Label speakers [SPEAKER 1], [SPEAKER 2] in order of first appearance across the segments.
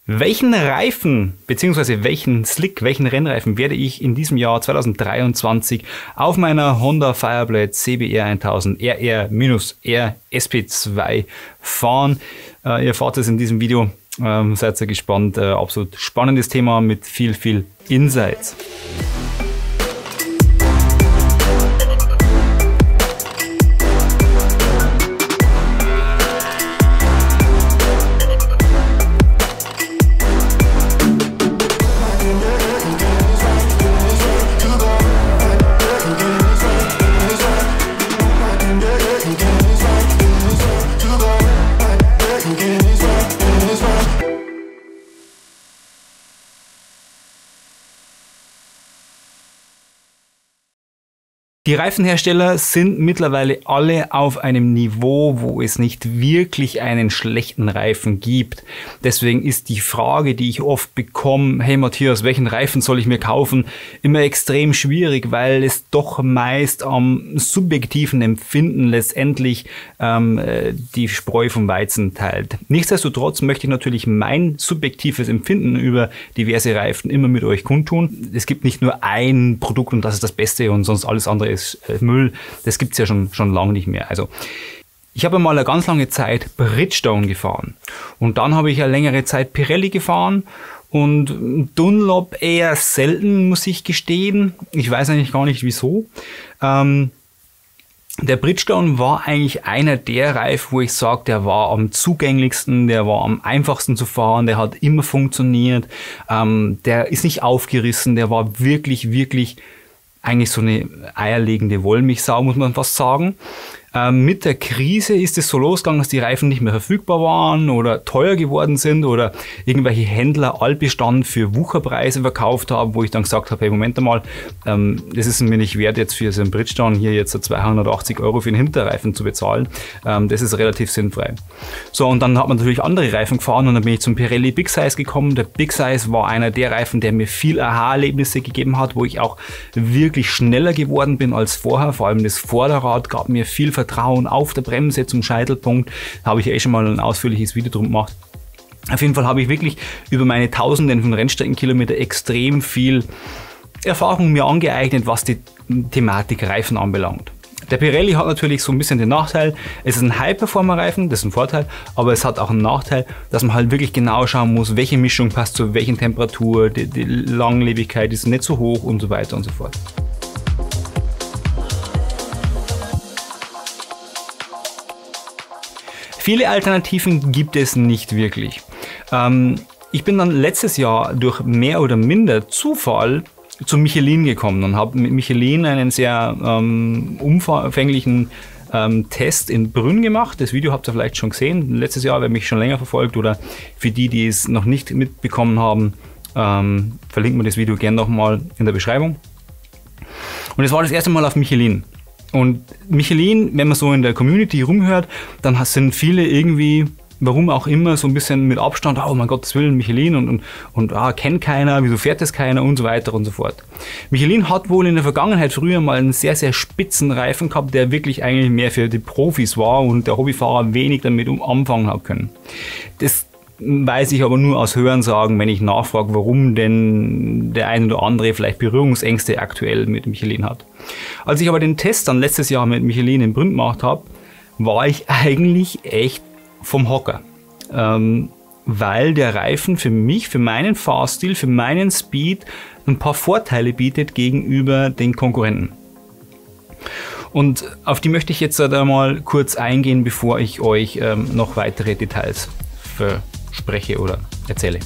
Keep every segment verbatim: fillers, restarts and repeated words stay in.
[SPEAKER 1] Welchen Reifen bzw. welchen Slick, welchen Rennreifen werde ich in diesem Jahr zweitausenddreiundzwanzig auf meiner Honda Fireblade C B R tausend R R-R S P zwei fahren? Äh, ihr erfahrt es in diesem Video. Ähm, seid ihr gespannt. Äh, absolut spannendes Thema mit viel, viel Insights. Die Reifenhersteller sind mittlerweile alle auf einem Niveau, wo es nicht wirklich einen schlechten Reifen gibt. Deswegen ist die Frage, die ich oft bekomme, hey Matthias, welchen Reifen soll ich mir kaufen, immer extrem schwierig, weil es doch meist am subjektiven Empfinden letztendlich ähm, die Spreu vom Weizen teilt. Nichtsdestotrotz möchte ich natürlich mein subjektives Empfinden über diverse Reifen immer mit euch kundtun. Es gibt nicht nur ein Produkt und das ist das Beste und sonst alles andere ist Müll. Das gibt es ja schon, schon lange nicht mehr. Also ich habe mal eine ganz lange Zeit Bridgestone gefahren und dann habe ich eine längere Zeit Pirelli gefahren und Dunlop eher selten, muss ich gestehen. Ich weiß eigentlich gar nicht wieso. Ähm, der Bridgestone war eigentlich einer der Reifen, wo ich sage, der war am zugänglichsten, der war am einfachsten zu fahren, der hat immer funktioniert, ähm, der ist nicht aufgerissen, der war wirklich, wirklich eigentlich so eine eierlegende Wollmilchsau, muss man fast sagen. Ähm, mit der Krise ist es so losgegangen, dass die Reifen nicht mehr verfügbar waren oder teuer geworden sind oder irgendwelche Händler Altbestand für Wucherpreise verkauft haben, wo ich dann gesagt habe, hey, Moment einmal, ähm, das ist mir nicht wert, jetzt für so einen Bridgestone hier jetzt zweihundertachtzig Euro für den Hinterreifen zu bezahlen. Ähm, das ist relativ sinnfrei. So, und dann hat man natürlich andere Reifen gefahren und dann bin ich zum Pirelli Big Size gekommen. Der Big Size war einer der Reifen, der mir viel Aha-Erlebnisse gegeben hat, wo ich auch wirklich schneller geworden bin als vorher. Vor allem das Vorderrad gab mir viel Vertrauen auf der Bremse zum Scheitelpunkt. Da habe ich ja eh schon mal ein ausführliches Video drum gemacht. Auf jeden Fall habe ich wirklich über meine Tausenden von Rennstreckenkilometer extrem viel Erfahrung mir angeeignet, was die Thematik Reifen anbelangt. Der Pirelli hat natürlich so ein bisschen den Nachteil, es ist ein High-Performer-Reifen, das ist ein Vorteil, aber es hat auch einen Nachteil, dass man halt wirklich genau schauen muss, welche Mischung passt zu welchen Temperatur, die, die Langlebigkeit ist nicht so hoch und so weiter und so fort. Viele Alternativen gibt es nicht wirklich. Ähm, ich bin dann letztes Jahr durch mehr oder minder Zufall zu Michelin gekommen und habe mit Michelin einen sehr ähm, umfänglichen ähm, Test in Brünn gemacht. Das Video habt ihr vielleicht schon gesehen. Letztes Jahr, wer mich schon länger verfolgt oder für die, die es noch nicht mitbekommen haben, ähm, verlinken wir das Video gerne nochmal in der Beschreibung. Und es war das erste Mal auf Michelin. Und Michelin, wenn man so in der Community rumhört, dann sind viele irgendwie, warum auch immer, so ein bisschen mit Abstand, oh mein Gottes Willen, Michelin und, und, und ah, kennt keiner, wieso fährt das keiner und so weiter und so fort. Michelin hat wohl in der Vergangenheit früher mal einen sehr, sehr spitzen Reifen gehabt, der wirklich eigentlich mehr für die Profis war und der Hobbyfahrer wenig damit anfangen hat können. Das weiß ich aber nur aus Hörensagen, wenn ich nachfrage, warum denn der eine oder andere vielleicht Berührungsängste aktuell mit Michelin hat. Als ich aber den Test dann letztes Jahr mit Michelin in Brünn gemacht habe, war ich eigentlich echt vom Hocker. Ähm, weil der Reifen für mich, für meinen Fahrstil, für meinen Speed ein paar Vorteile bietet gegenüber den Konkurrenten. Und auf die möchte ich jetzt einmal kurz eingehen, bevor ich euch ähm, noch weitere Details verspreche oder erzähle.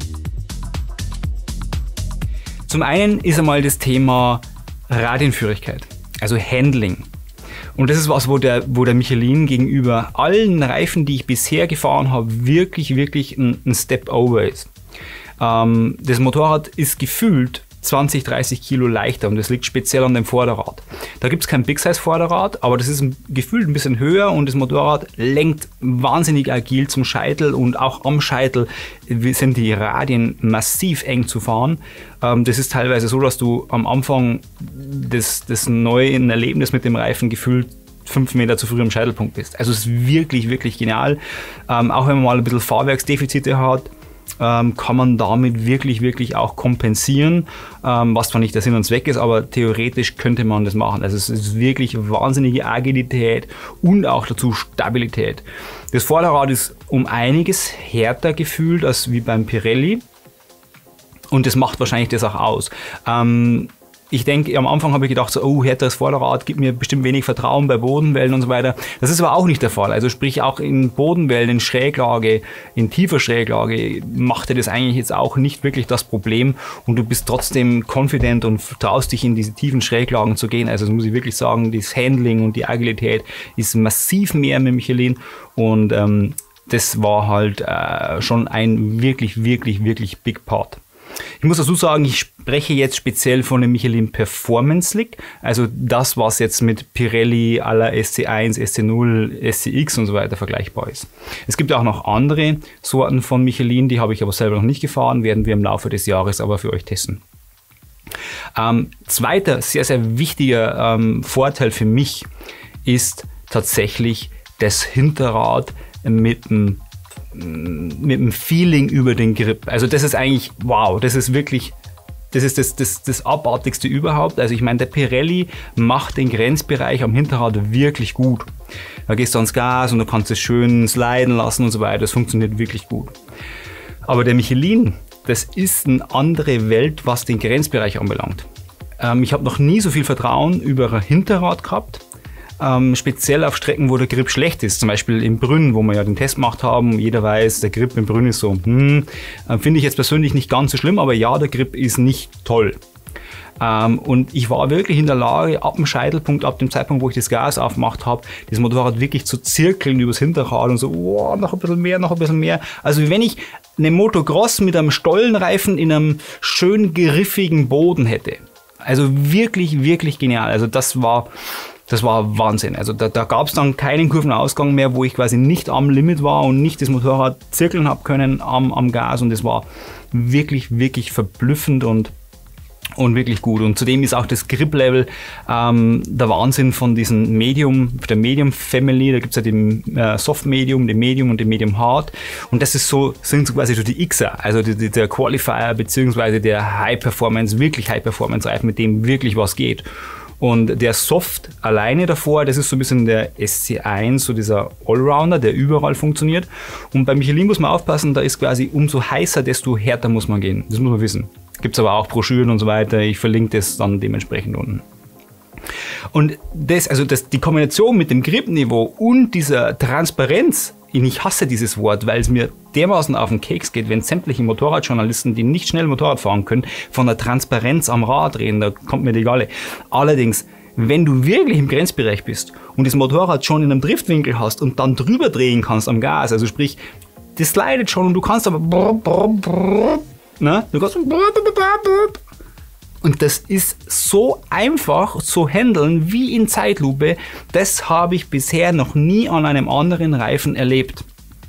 [SPEAKER 1] Zum einen ist einmal das Thema Radienführigkeit, also Handling. Und das ist was, wo der, wo der Michelin gegenüber allen Reifen, die ich bisher gefahren habe, wirklich, wirklich ein, ein Step over ist. Ähm, das Motorrad ist gefühlt zwanzig, dreißig Kilo leichter und das liegt speziell an dem Vorderrad. Da gibt es kein Big Size Vorderrad, aber das ist ein, gefühlt ein bisschen höher und das Motorrad lenkt wahnsinnig agil zum Scheitel und auch am Scheitel sind die Radien massiv eng zu fahren. Ähm, das ist teilweise so, dass du am Anfang des, des neuen Erlebnisses mit dem Reifen gefühlt fünf Meter zu früh am Scheitelpunkt bist. Also es ist wirklich, wirklich genial. Ähm, auch wenn man mal ein bisschen Fahrwerksdefizite hat, ähm, kann man damit wirklich, wirklich auch kompensieren, ähm, was zwar nicht der Sinn und Zweck ist, aber theoretisch könnte man das machen. Also es ist wirklich wahnsinnige Agilität und auch dazu Stabilität. Das Vorderrad ist um einiges härter gefühlt als wie beim Pirelli und das macht wahrscheinlich das auch aus. Ähm, Ich denke, am Anfang habe ich gedacht, so, oh, härteres Vorderrad gibt mir bestimmt wenig Vertrauen bei Bodenwellen und so weiter. Das ist aber auch nicht der Fall. Also sprich auch in Bodenwellen, in Schräglage, in tiefer Schräglage machte das eigentlich jetzt auch nicht wirklich das Problem und du bist trotzdem confident und traust dich in diese tiefen Schräglagen zu gehen. Also das muss ich wirklich sagen, das Handling und die Agilität ist massiv mehr mit Michelin und ähm, das war halt äh, schon ein wirklich, wirklich, wirklich Big Part. Ich muss dazu sagen, ich spreche jetzt speziell von dem Michelin Performance Slick, also das, was jetzt mit Pirelli à la S C eins, S C null, S C X und so weiter vergleichbar ist. Es gibt auch noch andere Sorten von Michelin, die habe ich aber selber noch nicht gefahren, werden wir im Laufe des Jahres aber für euch testen. Ähm, zweiter sehr, sehr wichtiger ähm, Vorteil für mich ist tatsächlich das Hinterrad mit dem mit dem Feeling über den Grip. Also das ist eigentlich, wow, das ist wirklich, das ist das, das, das Abartigste überhaupt. Also ich meine, der Pirelli macht den Grenzbereich am Hinterrad wirklich gut. Da gehst du ans Gas und du kannst es schön sliden lassen und so weiter. Das funktioniert wirklich gut. Aber der Michelin, das ist eine andere Welt, was den Grenzbereich anbelangt. Ähm, ich habe noch nie so viel Vertrauen über ein Hinterrad gehabt. Ähm, speziell auf Strecken, wo der Grip schlecht ist, zum Beispiel in Brünn, wo wir ja den Test gemacht haben. Jeder weiß, der Grip in Brünn ist so, hm, äh, finde ich jetzt persönlich nicht ganz so schlimm, aber ja, der Grip ist nicht toll. Ähm, und ich war wirklich in der Lage, ab dem Scheitelpunkt, ab dem Zeitpunkt, wo ich das Gas aufgemacht habe, das Motorrad wirklich zu zirkeln übers Hinterrad und so, oh, noch ein bisschen mehr, noch ein bisschen mehr. Also wenn ich eine Motocross mit einem Stollenreifen in einem schön griffigen Boden hätte. Also wirklich, wirklich genial. Also das war... Das war Wahnsinn. Also da, da gab es dann keinen Kurvenausgang mehr, wo ich quasi nicht am Limit war und nicht das Motorrad zirkeln habe können am, am Gas. Und das war wirklich, wirklich verblüffend und, und wirklich gut. Und zudem ist auch das Grip-Level ähm, der Wahnsinn von diesen Medium, der Medium Family. Da gibt es ja den äh, Soft Medium, den Medium und den Medium Hard. Und das ist so, sind so quasi so die Xer, also die, die, der Qualifier beziehungsweise der High Performance, wirklich High Performance Reifen, mit dem wirklich was geht. Und der Soft alleine davor, das ist so ein bisschen der S C eins, so dieser Allrounder, der überall funktioniert. Und bei Michelin muss man aufpassen, da ist quasi umso heißer, desto härter muss man gehen. Das muss man wissen. Gibt es aber auch Broschüren und so weiter. Ich verlinke das dann dementsprechend unten. Und das, also das, die Kombination mit dem Gripniveau und dieser Transparenz, ich hasse dieses Wort, weil es mir dermaßen auf den Keks geht, wenn sämtliche Motorradjournalisten, die nicht schnell Motorrad fahren können, von der Transparenz am Rad reden, da kommt mir die Galle. Allerdings, wenn du wirklich im Grenzbereich bist und das Motorrad schon in einem Driftwinkel hast und dann drüber drehen kannst am Gas, also sprich, das slidet schon und du kannst aber brr, brr, brr, ne? Du kannst und das ist so einfach zu handeln wie in Zeitlupe, das habe ich bisher noch nie an einem anderen Reifen erlebt.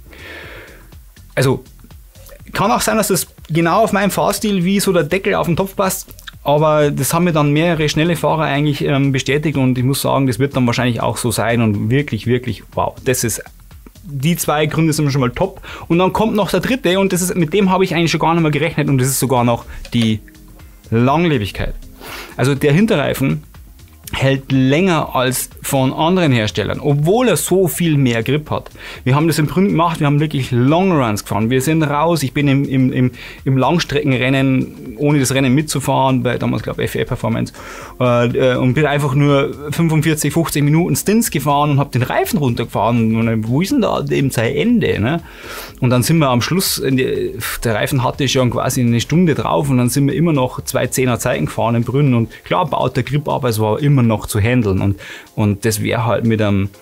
[SPEAKER 1] Also kann auch sein, dass das genau auf meinen Fahrstil wie so der Deckel auf den Topf passt, aber das haben mir dann mehrere schnelle Fahrer eigentlich ähm, bestätigt und ich muss sagen, das wird dann wahrscheinlich auch so sein und wirklich, wirklich, wow, das ist... Die zwei Gründe sind schon mal top und dann kommt noch der dritte und das ist, mit dem habe ich eigentlich schon gar nicht mehr gerechnet und das ist sogar noch die Langlebigkeit. Also der Hinterreifen hält länger als von anderen Herstellern, obwohl er so viel mehr Grip hat. Wir haben das im Brünn gemacht, wir haben wirklich Longruns gefahren. Wir sind raus, ich bin im, im, im, im Langstreckenrennen, ohne das Rennen mitzufahren, bei damals glaube ich F A Performance, äh, und bin einfach nur fünfundvierzig, fünfzig Minuten Stints gefahren und habe den Reifen runtergefahren. Und wo ist denn da eben sein Ende? Ne? Und dann sind wir am Schluss, die, der Reifen hatte schon quasi eine Stunde drauf und dann sind wir immer noch zwei Zehner Zeiten gefahren im Brünn und klar baut der Grip ab, es war immer noch zu handeln und, und das wäre halt mit einem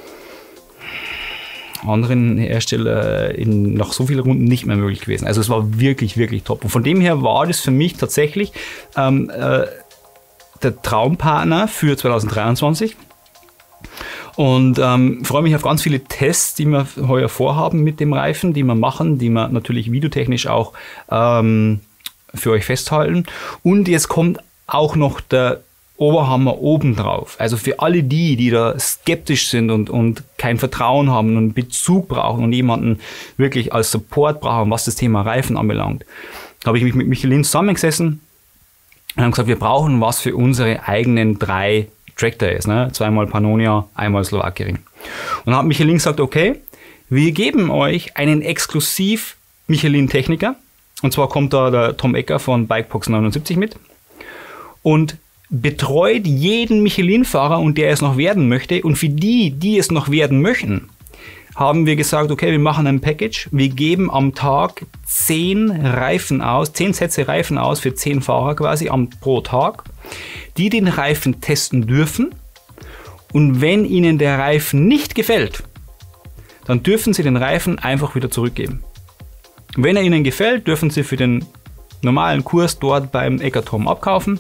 [SPEAKER 1] anderen Hersteller in nach so vielen Runden nicht mehr möglich gewesen. Also es war wirklich, wirklich top. Und von dem her war das für mich tatsächlich ähm, äh, der Traumpartner für zwanzig dreiundzwanzig. Und ähm, freue mich auf ganz viele Tests, die wir heuer vorhaben mit dem Reifen, die wir machen, die wir natürlich videotechnisch auch ähm, für euch festhalten. Und jetzt kommt auch noch der Oberhammer obendrauf. Also für alle die, die da skeptisch sind und, und kein Vertrauen haben und Bezug brauchen und jemanden wirklich als Support brauchen, was das Thema Reifen anbelangt, habe ich mich mit Michelin zusammengesessen und haben gesagt, wir brauchen was für unsere eigenen drei Track Days, ne? Zweimal Pannonia, einmal Slowakiering. Und dann hat Michelin gesagt, okay, wir geben euch einen exklusiv Michelin-Techniker. Und zwar kommt da der Tom Ecker von Bikebox neunundsiebzig mit und betreut jeden Michelin-Fahrer und der es noch werden möchte. Und für die, die es noch werden möchten, haben wir gesagt, okay, wir machen ein Package. Wir geben am Tag zehn Reifen aus, zehn Sätze Reifen aus für zehn Fahrer quasi am, pro Tag, die den Reifen testen dürfen. Und wenn ihnen der Reifen nicht gefällt, dann dürfen sie den Reifen einfach wieder zurückgeben. Wenn er ihnen gefällt, dürfen sie für den normalen Kurs dort beim Ecker Tom abkaufen.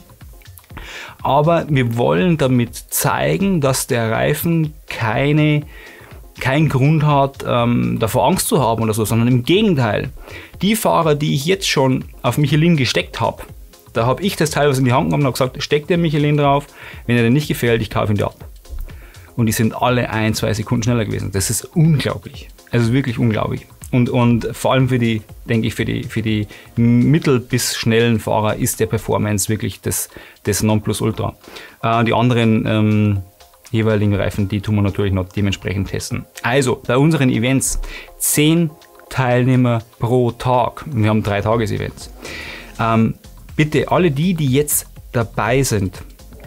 [SPEAKER 1] Aber wir wollen damit zeigen, dass der Reifen keine, keinen Grund hat, ähm, davor Angst zu haben oder so, sondern im Gegenteil. Die Fahrer, die ich jetzt schon auf Michelin gesteckt habe, da habe ich das teilweise in die Hand genommen und habe gesagt, steckt der Michelin drauf, wenn er dir nicht gefällt, ich kaufe ihn dir ab. Und die sind alle ein, zwei Sekunden schneller gewesen. Das ist unglaublich. Also wirklich unglaublich. Und, und vor allem für die, denke ich, für die, für die mittel- bis schnellen Fahrer ist der Performance wirklich das, das Nonplusultra. Äh, die anderen ähm, jeweiligen Reifen, die tun wir natürlich noch dementsprechend testen. Also, bei unseren Events zehn Teilnehmer pro Tag. Wir haben drei Tages-Events. Ähm, bitte alle die, die jetzt dabei sind,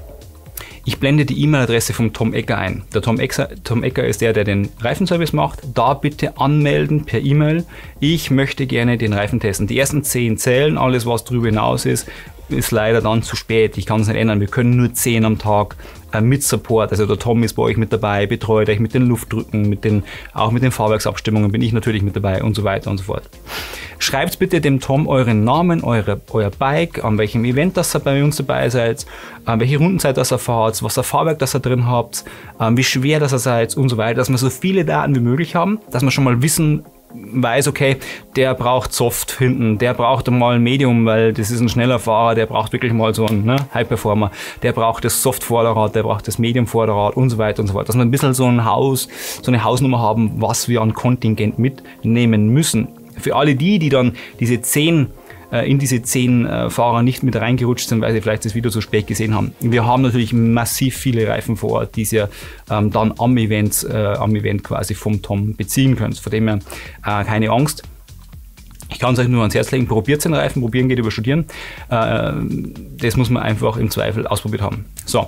[SPEAKER 1] ich blende die E-Mail-Adresse vom Tom Ecker ein. Der Tom Ecker, Tom Ecker ist der, der den Reifenservice macht. Da bitte anmelden per E-Mail. Ich möchte gerne den Reifen testen. Die ersten zehn zählen, alles was darüber hinaus ist, ist leider dann zu spät. Ich kann es nicht ändern. Wir können nur zehn am Tag äh, mit Support. Also der Tom ist bei euch mit dabei, betreut euch mit den Luftdrücken, mit den, auch mit den Fahrwerksabstimmungen bin ich natürlich mit dabei und so weiter und so fort. Schreibt bitte dem Tom euren Namen, eure, euer Bike, an welchem Event das ihr bei uns dabei seid, an welche Rundenzeit das ihr fahrt, was für Fahrwerk das ihr drin habt, wie schwer das ihr seid und so weiter, dass wir so viele Daten wie möglich haben, dass wir schon mal wissen, weiß, okay, der braucht Soft hinten, der braucht mal ein Medium, weil das ist ein schneller Fahrer, der braucht wirklich mal so einen, ne, High-Performer, der braucht das Soft-Vorderrad, der braucht das Medium-Vorderrad und so weiter und so fort. Dass wir ein bisschen so ein Haus, so eine Hausnummer haben, was wir an Kontingent mitnehmen müssen. Für alle die, die dann diese zehn, äh, in diese zehn äh, Fahrer nicht mit reingerutscht sind, weil sie vielleicht das Video zu spät gesehen haben. Wir haben natürlich massiv viele Reifen vor Ort, die ihr ähm, dann am Event, äh, am Event quasi vom Tom beziehen könnt. Von dem her äh, keine Angst. Ich kann es euch nur ans Herz legen, probiert den Reifen, probieren geht über studieren. Äh, das muss man einfach im Zweifel ausprobiert haben. So,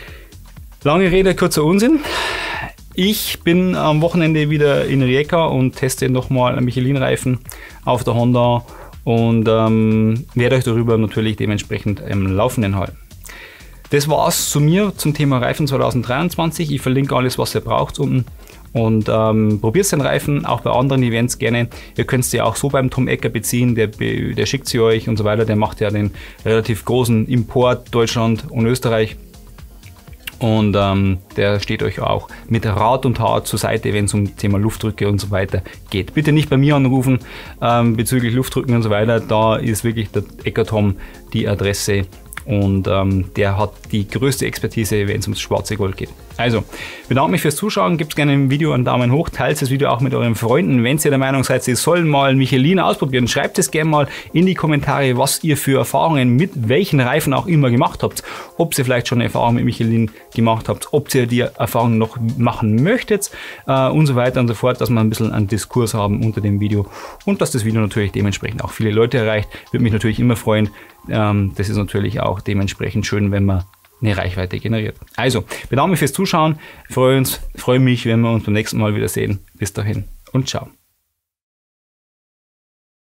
[SPEAKER 1] lange Rede, kurzer Unsinn. Ich bin am Wochenende wieder in Rijeka und teste nochmal einen Michelin-Reifen auf der Honda und ähm, werde euch darüber natürlich dementsprechend im Laufenden halten. Das war's zu mir zum Thema Reifen zwanzig dreiundzwanzig. Ich verlinke alles, was ihr braucht unten. Und ähm, probiert den Reifen auch bei anderen Events gerne. Ihr könnt sie auch so beim Tom Ecker beziehen, der, der schickt sie euch und so weiter. Der macht ja den relativ großen Import Deutschland und Österreich. Und ähm, der steht euch auch mit Rat und Tat zur Seite, wenn es um das Thema Luftdrücke und so weiter geht. Bitte nicht bei mir anrufen ähm, bezüglich Luftdrücken und so weiter. Da ist wirklich der Ecker Tom die Adresse und ähm, der hat die größte Expertise, wenn es ums schwarze Gold geht. Also, bedanke mich fürs Zuschauen, gebt gerne im Video einen Daumen hoch, teilt das Video auch mit euren Freunden. Wenn ihr der Meinung seid, sie sollen mal Michelin ausprobieren, schreibt es gerne mal in die Kommentare, was ihr für Erfahrungen mit welchen Reifen auch immer gemacht habt. Ob ihr vielleicht schon eine Erfahrung mit Michelin gemacht habt, ob ihr die Erfahrung noch machen möchtet äh, und so weiter und so fort, dass wir ein bisschen einen Diskurs haben unter dem Video und dass das Video natürlich dementsprechend auch viele Leute erreicht. Würde mich natürlich immer freuen. Ähm, das ist natürlich auch dementsprechend schön, wenn man eine Reichweite generiert. Also, bedanke mich fürs Zuschauen, freue uns, freue mich, wenn wir uns beim nächsten Mal wieder sehen. Bis dahin und ciao.